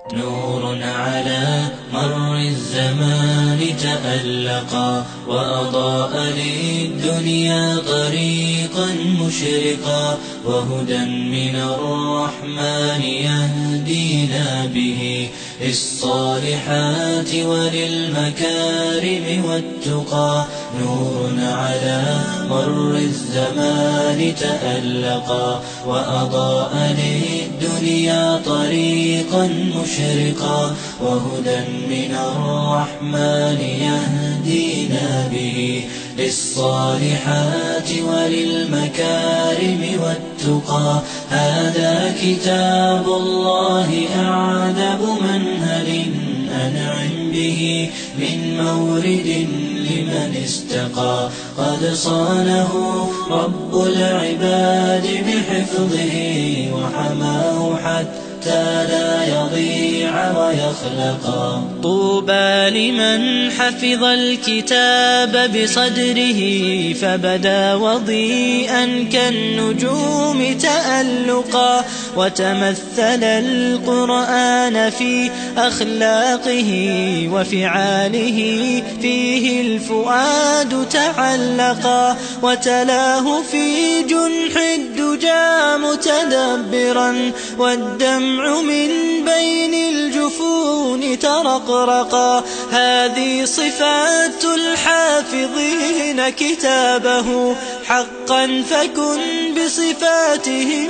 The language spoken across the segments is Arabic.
نور على مر الزمان تألقا وأضاء للدنيا طريقا مشرقا، وهدى من الرحمن يهدينا به للصالحات وللمكارم والتقى. نور على مر الزمان تألقا وأضاء للدنيا طريقا مشرقا، وهدى من الرحمن يهدينا به للصالحات وللمكارم والتقى. هذا كتاب الله أعذب منهل أنعم به من مورد لمن استقى. قد صانه رب العباد بحفظه وحماه حتى لا يضيع ويخلقا. طوبى لمن حفظ الكتاب بصدره فبدا وضيئا كالنجوم تألقا، وتمثل القرآن في أخلاقه وفعاله، فيه الفؤاد تعلقا، وتلاه في جنح الدجى متدبرا، والدمع من بين الجفون ترقرقا. هذه صفات الحافظين كتابه حقا، فكن بصفاتهم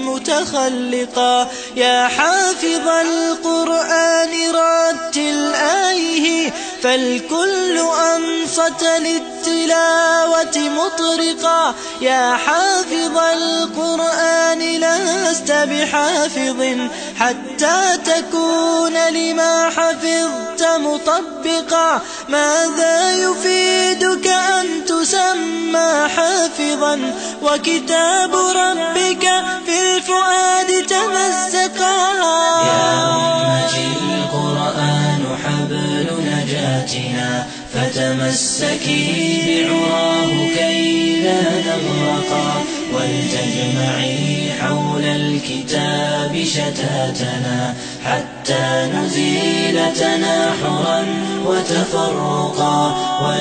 متخلقا. يا حافظ القرآن رتل آيه، فالكل أنصت للتلاوة مطرقا. يا حافظ القرآن لست بحافظ حتى تكون لما حفظت مطبقا. ماذا يفيدك أن تسمى حافظا وكتاب ربك في الفؤاد تمزقا؟ يا أمتي القرآن حبل نجاتنا، فتمسكي بعراه كي لا نغرقا، ولتجمعي حول الكتاب شتاتنا حتى نزيل تناحرا وتفرقا،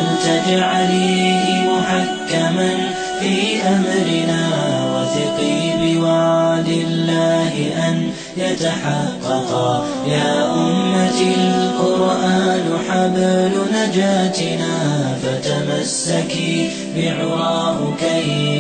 ولتجعليه محكما في أمرنا، وثقي بوعد الله أن يتحققا. يا أمتي القرآن حبل نجاتنا، فتمسكي بعراه كي